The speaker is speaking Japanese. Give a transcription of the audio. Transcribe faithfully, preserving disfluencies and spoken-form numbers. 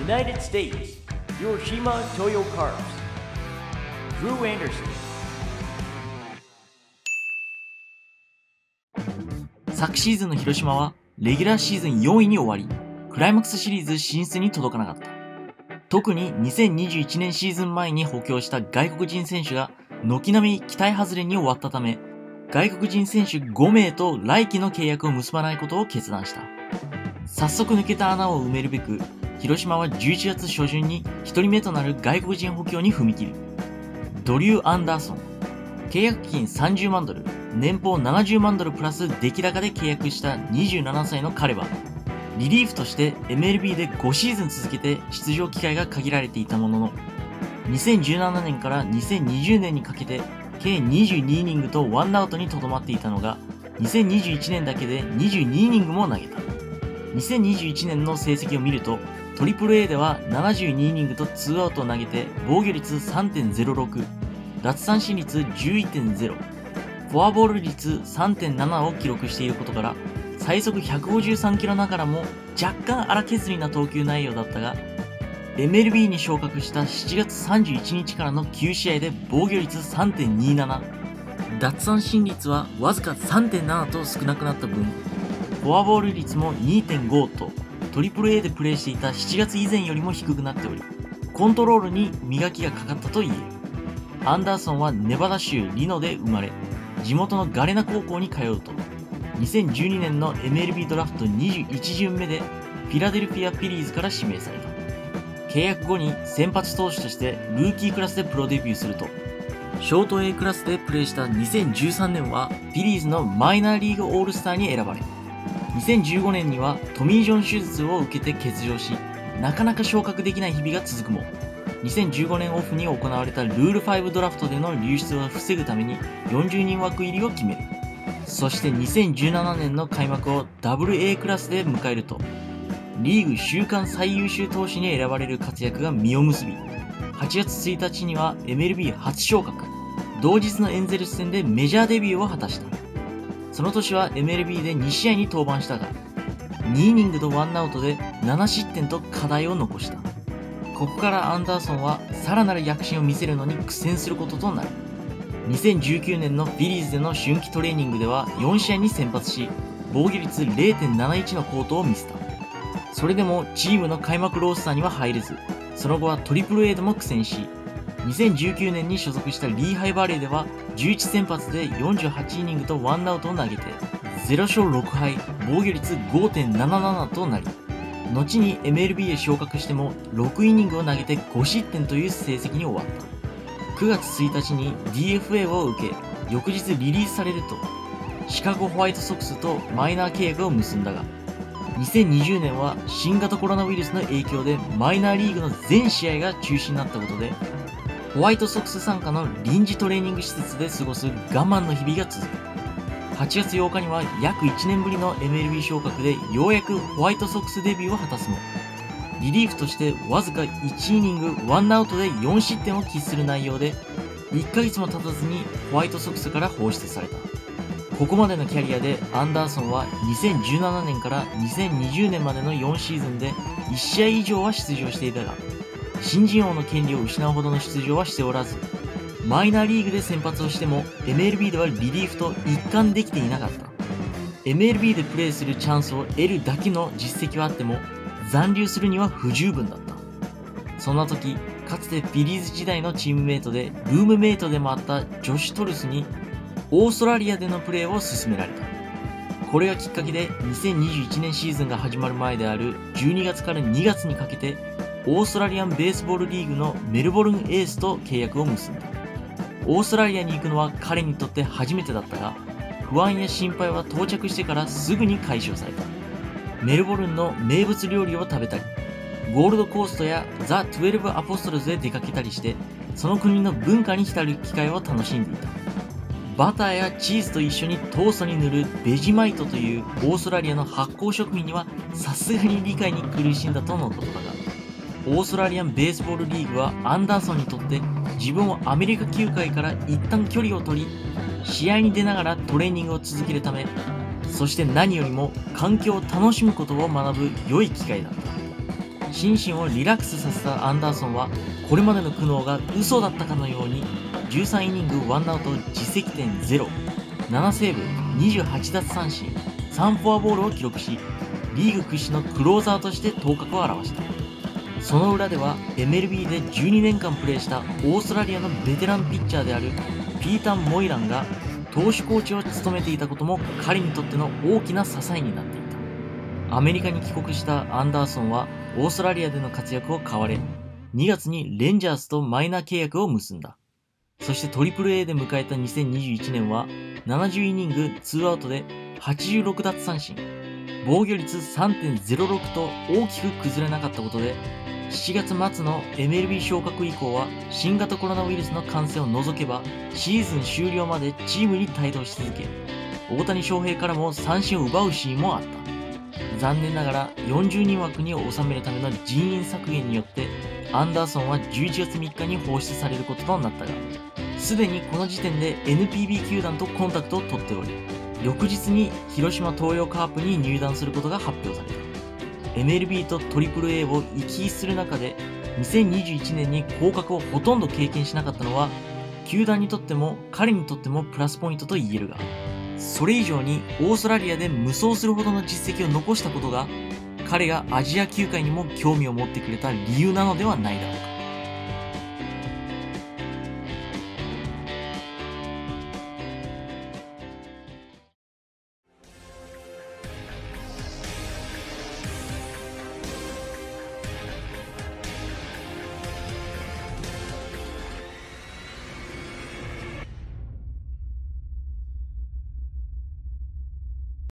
United States, Hiroshima Toyo Carbs, Drew Anderson. 昨シーズンの広島はレギュラーシーズンよんいに終わり、クライマックスシリーズ進出に届かなかった。特ににせんにじゅういちねんシーズン前に補強した外国人選手が軒並み期待外れに終わったため、外国人選手ごめいと来季の契約を結ばないことを決断した。早速抜けた穴を埋めるべく、広島はじゅういちがつ初旬にひとりめとなる外国人補強に踏み切る。ドリュー・アンダーソン。契約金さんじゅうまんドル、年俸ななじゅうまんドルプラス出来高で契約したにじゅうななさいの彼は、リリーフとして エムエルビー でごシーズン続けて出場機会が限られていたものの、にせんじゅうななねんからにせんにじゅうねんにかけて計にじゅうにイニングとワンアウトにとどまっていたのが、にせんにじゅういちねんだけでにじゅうにイニングも投げた。にせんにじゅういちねんの成績を見ると、トリプル A ではななじゅうにイニングとにアウトを投げて防御率 さんてんゼロろく、奪三振率 じゅういってんゼロ、フォアボール率 さんてんなな を記録していることから、最速ひゃくごじゅうさんキロながらも若干荒削りな投球内容だったが、エムエルビー に昇格したしちがつさんじゅういちにちからのきゅうしあいで防御率 さんてんにーなな、奪三振率はわずか さんてんなな と少なくなった分、フォアボール率も にてんご とトリプル A でプレーしていたしちがつ以前よりも低くなっており、コントロールに磨きがかかったと言える。アンダーソンはネバダ州リノで生まれ、地元のガレナ高校に通うと、にせんじゅうにねんの エムエルビー ドラフトにじゅういちじゅんめでフィラデルフィア・フィリーズから指名された。契約後に先発投手としてルーキークラスでプロデビューすると、ショート A クラスでプレーしたにせんじゅうさんねんはフィリーズのマイナーリーグオールスターに選ばれ、にせんじゅうごねんにはトミー・ジョン手術を受けて欠場し、なかなか昇格できない日々が続くも、にせんじゅうごねんオフに行われたルールごドラフトでの流出を防ぐためによんじゅうにん枠入りを決める。そしてにせんじゅうななねんの開幕を ダブルエー クラスで迎えると、リーグ週間最優秀投手に選ばれる活躍が実を結び、はちがつついたちには エムエルビー 初昇格、同日のエンゼルス戦でメジャーデビューを果たした。その年は エムエルビー でにしあいに登板したが、にイニングとワンアウトでななしってんと課題を残した。ここからアンダーソンはさらなる躍進を見せるのに苦戦することとなる。にせんじゅうきゅうねんのフィリーズでの春季トレーニングではよんしあいに先発し、防御率 れいてんなないち の好投を見せた。それでもチームの開幕ロースターには入れず、その後はトリプル A でも苦戦し、にせんじゅうきゅうねんに所属したリーハイバレーではじゅういちせん発でよんじゅうはちイニングとワンアウトを投げてゼロしょうろくはい、防御率 ごてんなななな となり、後に エムエルビー へ昇格してもろくイニングを投げてごしってんという成績に終わった。くがつついたちに ディーエフエー を受け、翌日リリースされると、シカゴホワイトソックスとマイナー契約を結んだが、にせんにじゅうねんは新型コロナウイルスの影響でマイナーリーグの全試合が中止になったことで、ホワイトソックス傘下の臨時トレーニング施設で過ごす我慢の日々が続く。はちがつようかには約いちねんぶりの エムエルビー 昇格でようやくホワイトソックスデビューを果たすも、リリーフとしてわずかいちイニングワンアウトでよんしってんを喫する内容で、いっかげつも経たずにホワイトソックスから放出された。ここまでのキャリアでアンダーソンはにせんじゅうななねんからにせんにじゅうねんまでのよんシーズンでいちしあい以上は出場していたが、新人王の権利を失うほどの出場はしておらず、マイナーリーグで先発をしても エムエルビー ではリリーフと一貫できていなかった。エムエルビー でプレーするチャンスを得るだけの実績はあっても、残留するには不十分だった。そんな時、かつてフィリーズ時代のチームメイトでルームメイトでもあったジョシュ・トルスにオーストラリアでのプレーを勧められた。これがきっかけでにせんにじゅういちねんシーズンが始まる前であるじゅうにがつからにがつにかけてオーストラリアンベースボールリーグのメルボルンエースと契約を結んだ。オーストラリアに行くのは彼にとって初めてだったが、不安や心配は到着してからすぐに解消された。メルボルンの名物料理を食べたり、ゴールドコーストやザ・トゥエルブ・アポストルズで出かけたりして、その国の文化に浸る機会を楽しんでいた。バターやチーズと一緒にトーストに塗るベジマイトというオーストラリアの発酵食品にはさすがに理解に苦しんだとのことだが、オーストラリアンベースボールリーグはアンダーソンにとって自分をアメリカ球界から一旦距離を取り、試合に出ながらトレーニングを続けるため、そして何よりも環境を楽しむことを学ぶ良い機会だった。 心身をリラックスさせたアンダーソンはこれまでの苦悩が嘘だったかのようにじゅうさんイニングワンアウト自責点ゼロ、ななセーブ、にじゅうはち奪三振、さんフォアボールを記録し、リーグ屈指のクローザーとして頭角を現した。その裏では エムエルビー でじゅうにねんかんプレーしたオーストラリアのベテランピッチャーであるピーター・モイランが投手コーチを務めていたことも彼にとっての大きな支えになっていた。アメリカに帰国したアンダーソンはオーストラリアでの活躍を買われ、にがつにレンジャーズとマイナー契約を結んだ。そして トリプルエー で迎えたにせんにじゅういちねんはななじゅうイニングツーアウトではちじゅうろく奪三振、防御率 さんてんゼロろく と大きく崩れなかったことで、しちがつ末の エムエルビー 昇格以降は新型コロナウイルスの感染を除けばシーズン終了までチームに帯同し続け、大谷翔平からも三振を奪うシーンもあった。残念ながらよんじゅうにん枠に収めるための人員削減によってアンダーソンはじゅういちがつみっかに放出されることとなったが、すでにこの時点で エヌピービー 球団とコンタクトを取っており、翌日に広島東洋カープに入団することが発表された。エムエルビー と トリプルエー を行き来する中でにせんにじゅういちねんに降格をほとんど経験しなかったのは球団にとっても彼にとってもプラスポイントと言えるが、それ以上にオーストラリアで無双するほどの実績を残したことが彼がアジア球界にも興味を持ってくれた理由なのではないだろうか。